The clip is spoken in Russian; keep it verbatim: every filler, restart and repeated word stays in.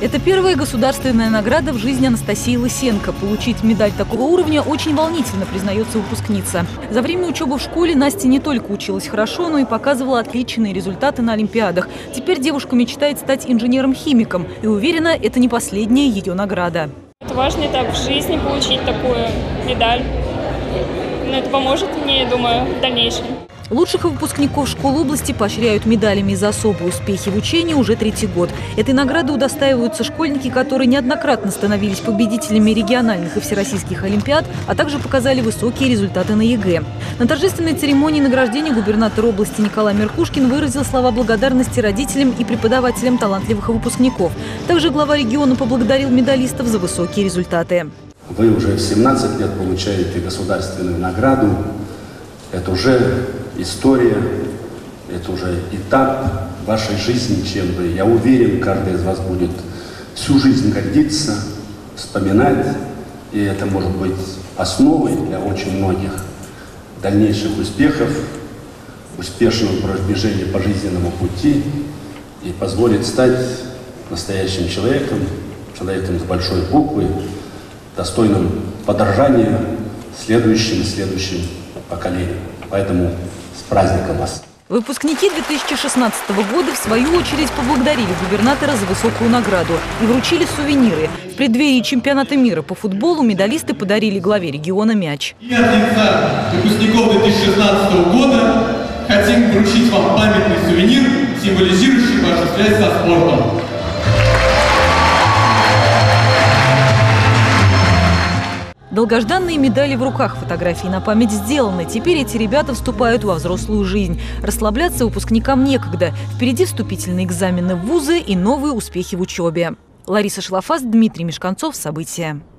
Это первая государственная награда в жизни Анастасии Лысенко. Получить медаль такого уровня очень волнительно, признается выпускница. За время учебы в школе Настя не только училась хорошо, но и показывала отличные результаты на олимпиадах. Теперь девушка мечтает стать инженером-химиком и уверена, это не последняя ее награда. Это важный этап в жизни получить такую медаль. Но это поможет мне, я думаю, в дальнейшем. Лучших выпускников школ области поощряют медалями за особые успехи в учении уже третий год. Этой награды удостаиваются школьники, которые неоднократно становились победителями региональных и всероссийских олимпиад, а также показали высокие результаты на ЕГЭ. На торжественной церемонии награждения губернатор области Николай Меркушкин выразил слова благодарности родителям и преподавателям талантливых выпускников. Также глава региона поблагодарил медалистов за высокие результаты. Вы уже в семнадцать лет получаете государственную награду. Это уже история, это уже этап вашей жизни, чем вы, я уверен, каждый из вас будет всю жизнь гордиться, вспоминать, и это может быть основой для очень многих дальнейших успехов, успешного продвижения по жизненному пути и позволит стать настоящим человеком, человеком с большой буквы, достойным подражания следующим и следующим поколениям. Поэтому с праздником вас! Выпускники две тысячи шестнадцатого года в свою очередь поблагодарили губернатора за высокую награду и вручили сувениры. В преддверии чемпионата мира по футболу медалисты подарили главе региона мяч. И от лица выпускников две тысячи шестнадцатого года хотим вручить вам памятный сувенир, символизирующий вашу связь со спортом. Долгожданные медали в руках, фотографии на память сделаны. Теперь эти ребята вступают во взрослую жизнь. Расслабляться выпускникам некогда. Впереди вступительные экзамены в вузы и новые успехи в учебе. Лариса Шлафас, Дмитрий Мешканцов. События.